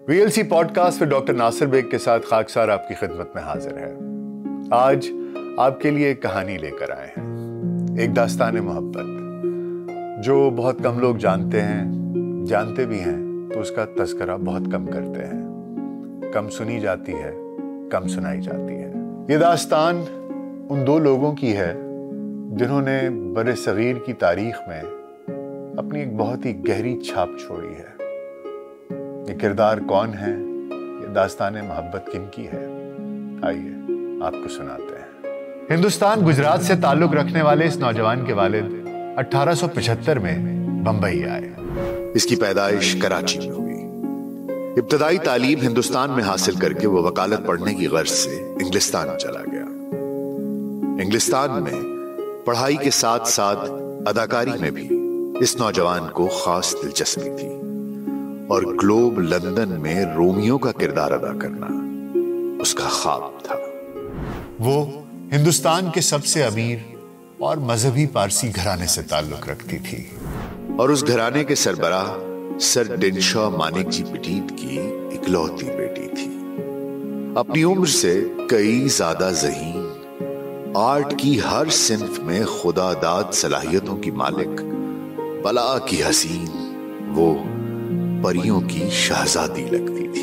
VLC podcast with doctor Nasir Baig के साथ खाकसार आपकी खिदमत में हाजिर है। आज आपके लिए एक कहानी लेकर आए हैं, एक दास्तान मोहब्बत जो बहुत कम लोग जानते हैं, जानते भी हैं तो उसका तज़किरा बहुत कम करते हैं। कम सुनी जाती है, कम सुनाई जाती है। ये दास्तान उन दो लोगों की है जिन्होंने बड़े सगीर की तारीख में अपनी एक बहुत ही गहरी छाप छोड़ी है। ये किरदार कौन है, ये दास्तान मोहब्बत किनकी है, आइए आपको सुनाते हैं। हिंदुस्तान गुजरात से ताल्लुक रखने वाले इस नौजवान के वालिद 1875 में बंबई आए। इसकी पैदाइश कराची में हुई। इब्तदाई तालीम हिंदुस्तान में हासिल करके वो वकालत पढ़ने की गर्ज से इंग्लिस्तान चला गया। इंग्लिस्तान में पढ़ाई के साथ साथ अदाकारी में भी इस नौजवान को खास दिलचस्पी थी और ग्लोब लंदन में रोमियो का किरदार अदा करना उसका ख्वाब था। वो हिंदुस्तान के सबसे अमीर और मजहबी पारसी घराने से ताल्लुक रखती थी और उस घराने के सरबराह सर डिनशॉ मानिक जी पिटीट की इकलौती बेटी थी। अपनी उम्र से कई ज्यादा ज़हीन, आर्ट की हर सिंफ में खुदादाद सलाहियतों की मालिक, बला की हसीन, वो परियों की शहजादी लगती थी।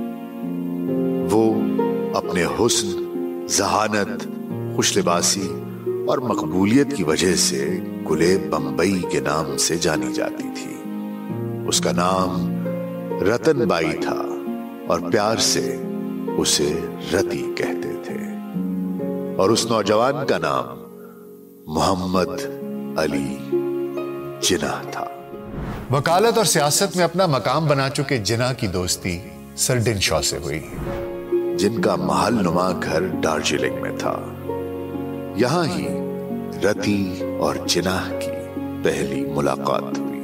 वो अपने हुस्न, जहानत, खुशलिबासी और मकबूलियत की वजह से गुले बंबई के नाम से जानी जाती थी। उसका नाम रतन बाई था और प्यार से उसे रति कहते थे। और उस नौजवान का नाम मोहम्मद अली जिन्ना था। वकालत और सियासत में अपना मकाम बना चुके जिन्ना की दोस्ती सर डिनशॉ से हुई, जिनका महल नुमा घर दार्जिलिंग में था। यहां ही रति और जिन्ना की पहली मुलाकात हुई।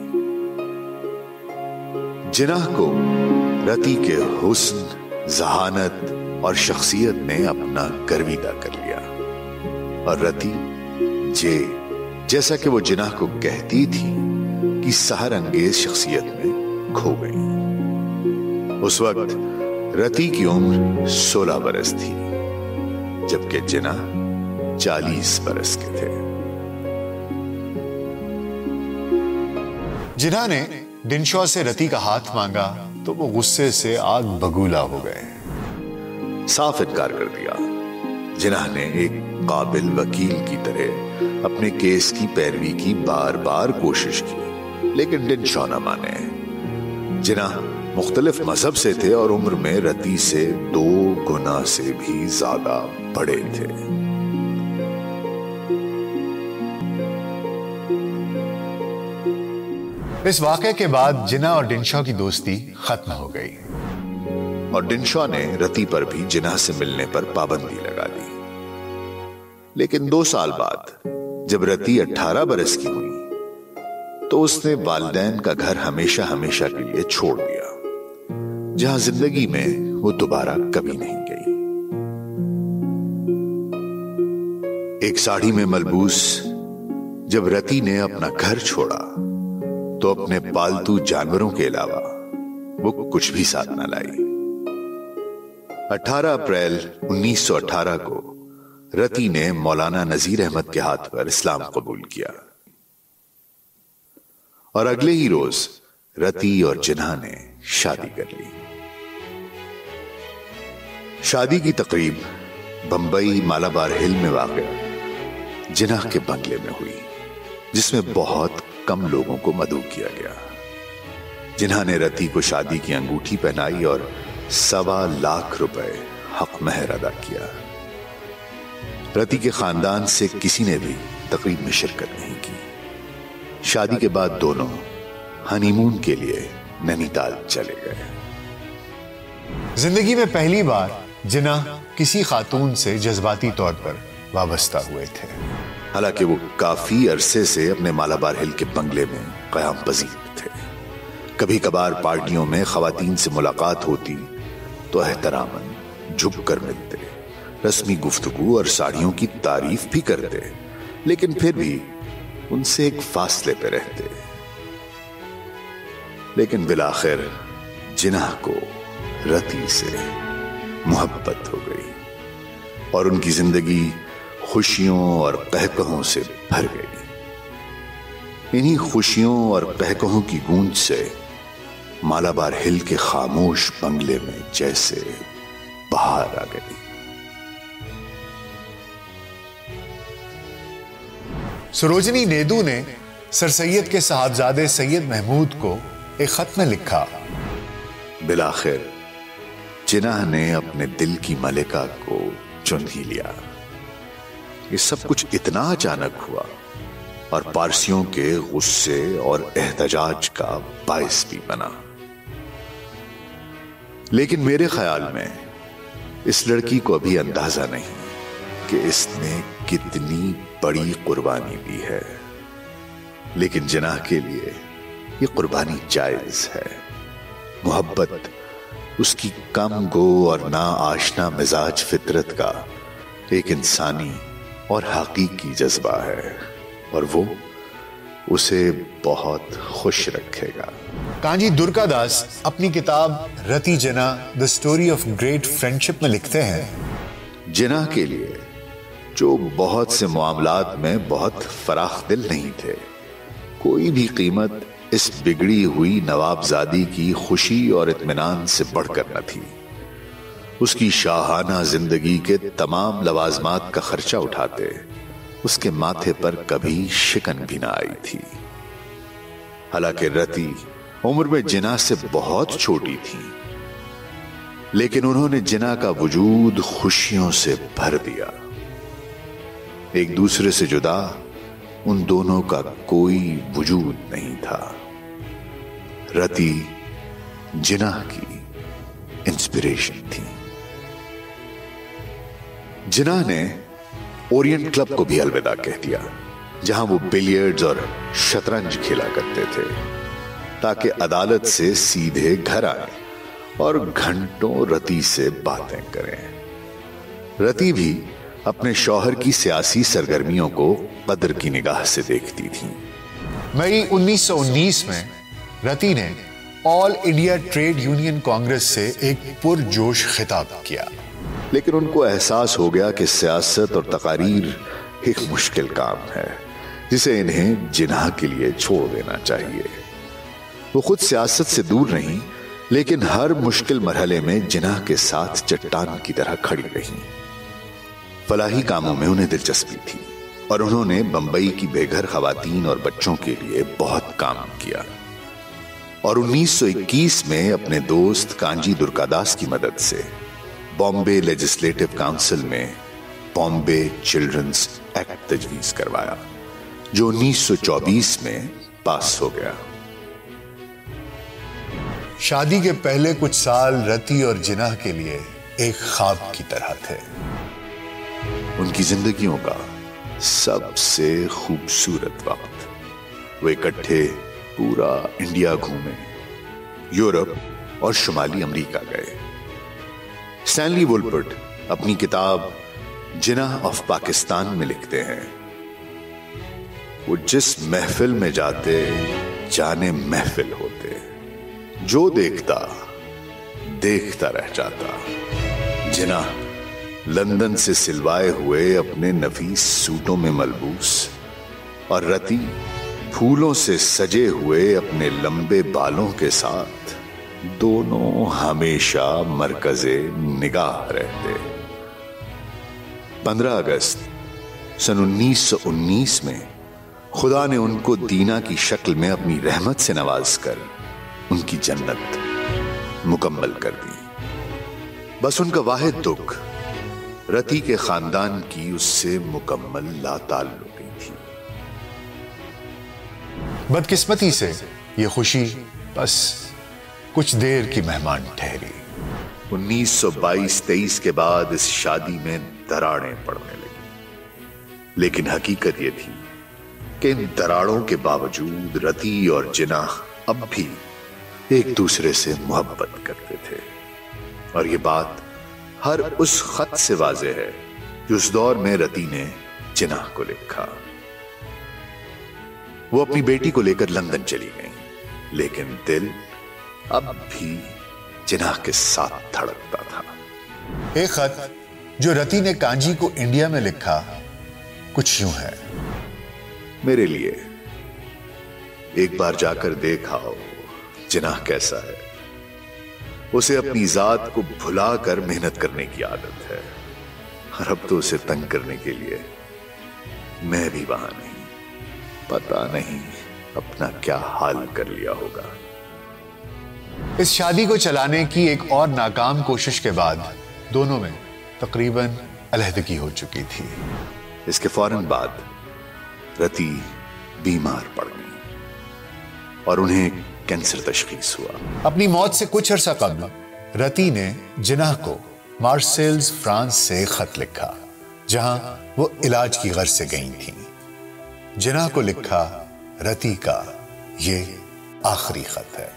जिन्ना को रति के हुस्न, जहानत और शख्सियत ने अपना गर्विदा कर लिया और रति जैसा कि वो जिन्ना को कहती थी कि सहर अंगेज शख्सियत में खो गई। उस वक्त रति की उम्र 16 बरस थी जबकि जिन्ना 40 बरस के थे। जिन्ना ने डिनशॉ से रति का हाथ मांगा तो वो गुस्से से आग बगूला हो गए। साफ इनकार कर दिया। जिन्ना ने एक काबिल वकील की तरह अपने केस की पैरवी की बार बार कोशिश की, लेकिन डिनशॉ न माने। जिन्ना मुख्तलिफ मजहब से थे और उम्र में रति से 2 गुना से भी ज्यादा बड़े थे। इस वाक़े के बाद जिन्ना और डिनशॉ की दोस्ती खत्म हो गई और डिनशॉ ने रति पर भी जिन्ना से मिलने पर पाबंदी लगा दी। लेकिन 2 साल बाद जब रति 18 बरस की हुई तो उसने वालिदैन का घर हमेशा हमेशा के लिए छोड़ दिया, जहां जिंदगी में वो दोबारा कभी नहीं गई। एक साड़ी में मलबूस जब रति ने अपना घर छोड़ा तो अपने पालतू जानवरों के अलावा वो कुछ भी साथ न लाई। 18 अप्रैल 1918 को रति ने मौलाना नजीर अहमद के हाथ पर इस्लाम कबूल किया और अगले ही रोज रति और जिन्ना ने शादी कर ली। शादी की तकरीब बंबई मालाबार हिल में वाक़ जिन्ना के बंगले में हुई, जिसमें बहुत कम लोगों को मदऊ किया गया। जिन्ना ने रति को शादी की अंगूठी पहनाई और 1.25 लाख रुपए हक महर अदा किया। रति के खानदान से किसी ने भी तकरीब में शिरकत नहीं की। शादी के बाद दोनों हनीमून के लिए नैनीताल चले गए। जिंदगी में पहली बार जिन्ना किसी खातून से जज्बाती तौर पर वाबस्ता हुए थे। हालांकि वो काफी अरसे से अपने मालाबार हिल के बंगले में क़याम पज़ीर थे। कभी कभार पार्टियों में ख़वातीन से मुलाकात होती तो एहतरामन झुक कर मिलते, रस्मी गुफ्तगू और साड़ियों की तारीफ भी करते, लेकिन फिर भी उनसे एक फासले पे रहते। लेकिन बिलाखिर जिन्ना को रति से मोहब्बत हो गई और उनकी जिंदगी खुशियों और कहकहों से भर गई। इन्हीं खुशियों और कहकहों की गूंज से मालाबार हिल के खामोश बंगले में जैसे बहार आ गई। सरोजनी नेदू ने सर सैयद के साहबजादे सैयद महमूद को एक खत में लिखा, बिलाखिर जिन्ना ने अपने दिल की मलिका को चुन ही लिया। ये सब कुछ इतना अचानक हुआ और पारसियों के गुस्से और एहतजाज का बायस भी बना। लेकिन मेरे ख्याल में इस लड़की को अभी अंदाजा नहीं कि इसने कितनी बड़ी कुर्बानी दी है। लेकिन जिन्ना के लिए ये कुर्बानी जायज है। मोहब्बत उसकी कम गो और ना आशना मिजाज फितरत का एक इंसानी और हकीकी जज्बा है और वो उसे बहुत खुश रखेगा। कांजी दुर्गादास अपनी किताब Rati Jinnah the story of great friendship में लिखते हैं, जिन्ना के लिए जो बहुत से मामलात में बहुत फराख दिल नहीं थे, कोई भी कीमत इस बिगड़ी हुई नवाबजादी की खुशी और इत्मीनान से बढ़कर न थी। उसकी शाहाना जिंदगी के तमाम लवाजमात का खर्चा उठाते उसके माथे पर कभी शिकन भी ना आई थी। हालांकि रति उम्र में जिन्ना से बहुत छोटी थी, लेकिन उन्होंने जिन्ना का वजूद खुशियों से भर दिया। एक दूसरे से जुदा उन दोनों का कोई वजूद नहीं था। रति जिन्ना की इंस्पिरेशन थी। जिन्ना ने ओरिएंट क्लब को भी अलविदा कह दिया, जहां वो बिलियर्ड्स और शतरंज खेला करते थे, ताकि अदालत से सीधे घर आए और घंटों रति से बातें करें। रति भी अपने शौहर की सियासी सरगर्मियों को कदर की निगाह से देखती थी। मई 1919 में रति ने all India trade union congress से एक पुरजोश खिताब किया, लेकिन उनको एहसास हो गया कि सियासत और तकारीर एक मुश्किल काम है जिसे इन्हें जिन्ना के लिए छोड़ देना चाहिए। वो खुद सियासत से दूर नहीं, लेकिन हर मुश्किल मरहले में जिन्ना के साथ चट्टान की तरह खड़ी रही। फलाही कामों में उन्हें दिलचस्पी थी और उन्होंने बंबई की बेघर खवातीन और बच्चों के लिए बहुत काम किया और 1921 में अपने दोस्त कांजी दुर्गादास की मदद से बॉम्बे लेजिस्लेटिव काउंसिल में बॉम्बे चिल्ड्रंस एक्ट तजवीज करवाया, जो 1924 में पास हो गया। शादी के पहले कुछ साल रति और जिन्ना के लिए एक ख्वाब की तरह थे। उनकी जिंदगियों का सबसे खूबसूरत वक्त। वो इकट्ठे पूरा इंडिया घूमे, यूरोप और शुमाली अमेरिका गए। स्टैनली वुलपर्ट अपनी किताब जिन्ना ऑफ पाकिस्तान में लिखते हैं, वो जिस महफिल में जाते जाने महफिल होते, जो देखता देखता रह जाता। जिन्ना लंदन से सिलवाए हुए अपने नफीस सूटों में मलबूस और रति फूलों से सजे हुए अपने लंबे बालों के साथ, दोनों हमेशा मरकज़े निगाह रहते। 15 अगस्त सन 1919 में खुदा ने उनको दीना की शक्ल में अपनी रहमत से नवाजकर उनकी जन्नत मुकम्मल कर दी। बस उनका वाहिद दुख रति के खानदान की उससे मुकम्मल लाताल्लुकी थी। बदकिस्मती से यह खुशी बस कुछ देर की मेहमान ठहरी। 1922-23 के बाद इस शादी में दरारें पड़ने लगी, लेकिन हकीकत यह थी कि इन दरारों के बावजूद रति और जिन्ना अब भी एक दूसरे से मोहब्बत करते थे। और यह बात हर उस खत से वाज़ेह है जो उस दौर में रति ने जिन्ना को लिखा। वो अपनी बेटी को लेकर लंदन चली गई, लेकिन दिल अब भी जिन्हा के साथ धड़कता था। एक खत जो रति ने कांजी को इंडिया में लिखा कुछ यूं है। मेरे लिए एक बार जाकर देखाओ जिन्हा कैसा है। उसे अपनी जात को भुलाकर मेहनत करने की आदत है, और अब तो उसे तंग करने के लिए मैं भी वहां नहीं। पता नहीं अपना क्या हाल कर लिया होगा। इस शादी को चलाने की एक और नाकाम कोशिश के बाद दोनों में तकरीबन अलहदगी हो चुकी थी। इसके फौरन बाद रति बीमार पड़ गई और उन्हें कैंसर तशखीस हुआ। अपनी मौत से कुछ अरसा कबल रति ने जिन्हा को मार्सेल्स फ्रांस से खत लिखा, जहां वो इलाज की गर्ज से गई थी। जिन्हा को लिखा रति का ये आखिरी खत है।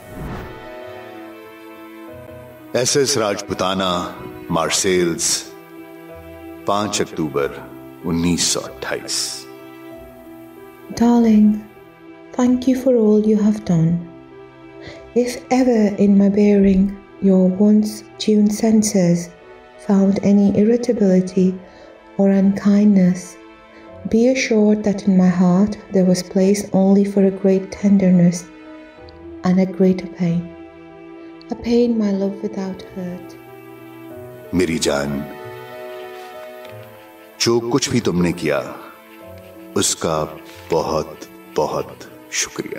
SS Rajputana, Marseilles, 5 October 1928। Darling, thank you for all you have done. If ever in my bearing your once tuned senses found any irritability or unkindness, be assured that in my heart there was place only for a great tenderness and a greater pain, a pain my love without hurt. मेरी जान, जो कुछ भी तुमने किया उसका बहुत बहुत शुक्रिया।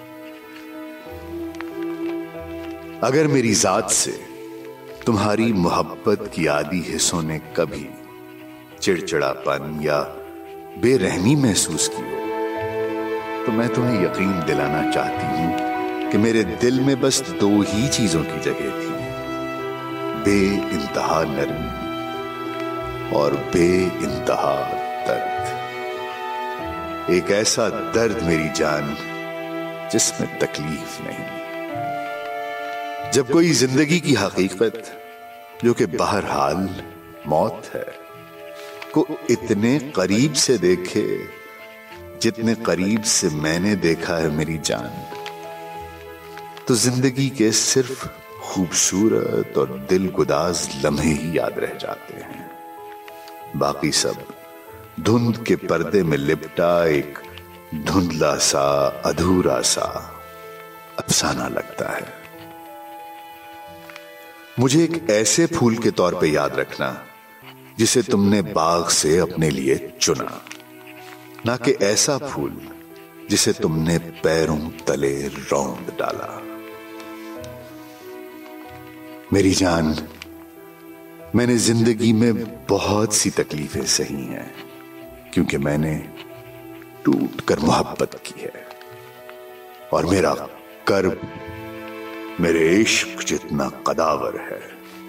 अगर मेरी जात से तुम्हारी मोहब्बत की आदि हिस्सों ने कभी चिड़चिड़ापन या बेरहमी महसूस की हो, तो मैं तुम्हें यकीन दिलाना चाहती हूं कि मेरे दिल में बस 2 ही चीजों की जगह थी, बेइंतहा नरमी और बेइंतहा दर्द। एक ऐसा दर्द मेरी जान जिसमें तकलीफ नहीं। जब कोई जिंदगी की हकीकत, जो कि बहरहाल मौत है, को इतने करीब से देखे जितने करीब से मैंने देखा है मेरी जान, तो जिंदगी के सिर्फ खूबसूरत और दिलगुदाज लम्हे ही याद रह जाते हैं। बाकी सब धुंध के पर्दे में लिपटा एक धुंधला सा, अधूरा सा अफसाना लगता है। मुझे एक ऐसे फूल के तौर पे याद रखना जिसे तुमने बाग से अपने लिए चुना, ना कि ऐसा फूल जिसे तुमने पैरों तले रौंद डाला। मेरी जान, मैंने जिंदगी में बहुत सी तकलीफें सही हैं, क्योंकि मैंने टूट कर मोहब्बत की है, और मेरा कर्ब मेरे इश्क जितना कदावर है।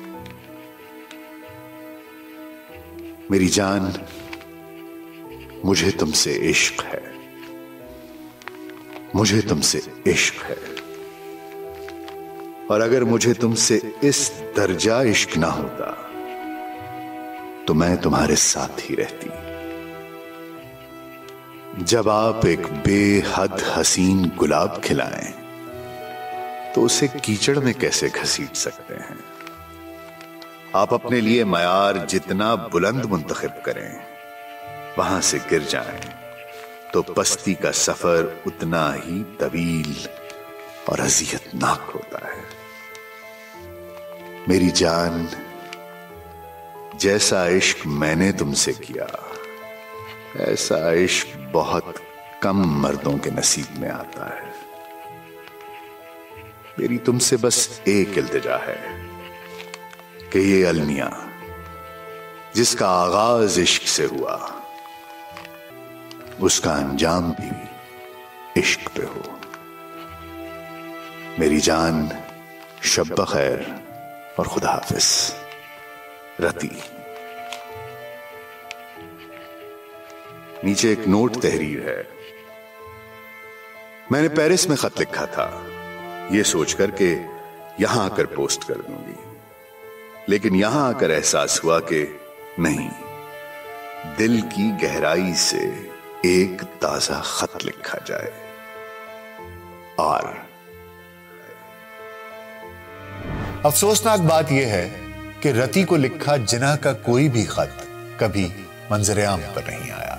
मेरी जान, मुझे तुमसे इश्क है, मुझे तुमसे इश्क है, और अगर मुझे तुमसे इस दर्जा इश्क ना होता तो मैं तुम्हारे साथ ही रहती। जब आप एक बेहद हसीन गुलाब खिलाएं तो उसे कीचड़ में कैसे घसीट सकते हैं। आप अपने लिए मयार जितना बुलंद मुंतखब करें, वहां से गिर जाएं तो पस्ती का सफर उतना ही तवील और अजियतनाक होता है। मेरी जान, जैसा इश्क मैंने तुमसे किया, ऐसा इश्क बहुत कम मर्दों के नसीब में आता है। मेरी तुमसे बस एक इल्तिजा है कि ये अलमिया जिसका आगाज इश्क से हुआ, उसका अंजाम भी इश्क पे हो। मेरी जान, शब बखैर और खुदा हाफिज। रति। नीचे एक नोट तहरीर है। मैंने पेरिस में खत लिखा था, यह सोचकर के यहां आकर पोस्ट कर दूंगी, लेकिन यहां आकर एहसास हुआ कि नहीं, दिल की गहराई से एक ताजा खत लिखा जाए। आर। अफसोसनाक बात यह है कि रति को लिखा जिन्ना का कोई भी खत कभी मंजर-ए-आम पर नहीं आया।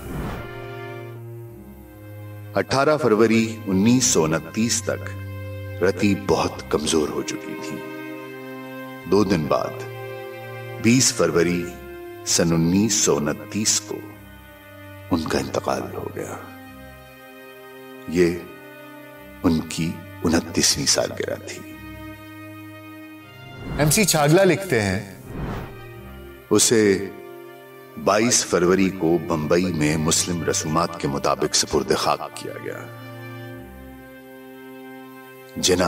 18 फरवरी 1929 तक रति बहुत कमजोर हो चुकी थी। 2 दिन बाद 20 फरवरी सन 1929 को उनका इंतकाल हो गया। ये उनकी 29वीं सालगिरह थी। MC छागला लिखते हैं, उसे 22 फरवरी को बंबई में मुस्लिम रसूमात के मुताबिक सुपुर्द खाक किया गया। जिन्ना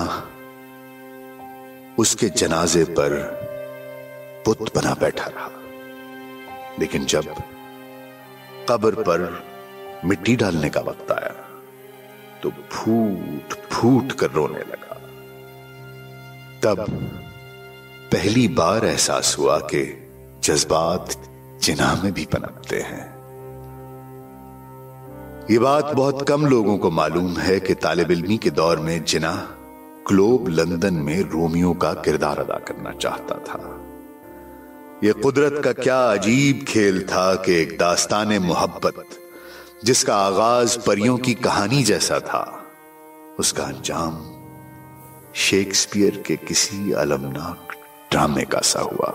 उसके जनाजे पर बुत बना बैठा रहा, लेकिन जब कब्र पर मिट्टी डालने का वक्त आया तो फूट फूट कर रोने लगा। तब पहली बार एहसास हुआ कि जज्बात जिन्ना में भी पनपते हैं। ये बात बहुत कम लोगों को मालूम है कि तालिब इल्मी के दौर में जिन्ना ग्लोब लंदन में रोमियो का किरदार अदा करना चाहता था। यह कुदरत का क्या अजीब खेल था कि एक दास्तान मोहब्बत जिसका आगाज परियों की कहानी जैसा था, उसका अंजाम शेक्सपियर के किसी अलमनाक ड्रामे का सा हुआ।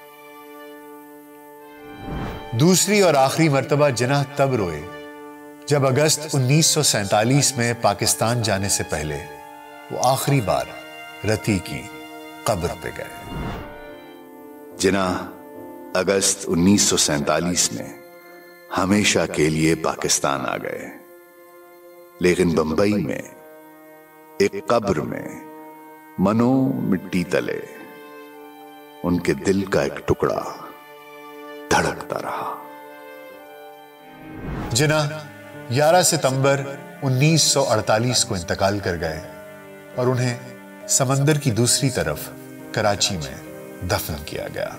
दूसरी और आखिरी मर्तबा जिन्ना तब रोए जब अगस्त 1947 में पाकिस्तान जाने से पहले वो आखिरी बार रति की कब्र पे गए। जिन्ना अगस्त 1947 में हमेशा के लिए पाकिस्तान आ गए, लेकिन बंबई में एक कब्र में मनो मिट्टी तले उनके दिल का एक टुकड़ा धड़कता रहा। जिन्ना 11 सितंबर 1948 को इंतकाल कर गए और उन्हें समंदर की दूसरी तरफ कराची में दफन किया गया।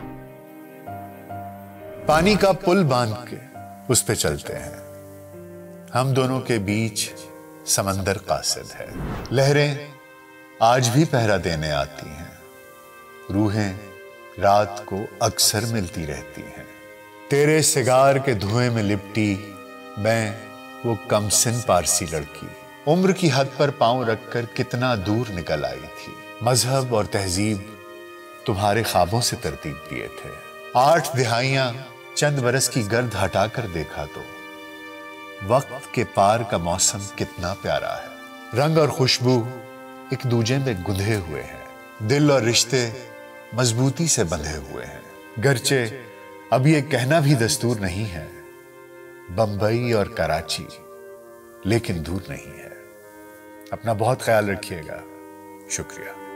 पानी का पुल बांध के उस पे चलते हैं, हम दोनों के बीच समंदर कासिद है। लहरें आज भी पहरा देने आती हैं, रूहें रात को अक्सर मिलती रहती हैं। तेरे सिगार के धुएं में लिपटी मैं वो कमसिन पारसी लड़की, उम्र की हद पर पांव रखकर कितना दूर निकल आई थी। मजहब और तहजीब तुम्हारे ख्वाबों से तरतीब दिए थे। 8 दिहाइयां चंद बरस की गर्द हटाकर देखा तो वक्त के पार का मौसम कितना प्यारा है। रंग और खुशबू एक दूजे में गुंधे हुए हैं, दिल और रिश्ते मजबूती से बंधे हुए हैं। गरचे अब ये कहना भी दस्तूर नहीं है, बंबई और कराची लेकिन दूर नहीं है। अपना बहुत ख्याल रखिएगा। शुक्रिया।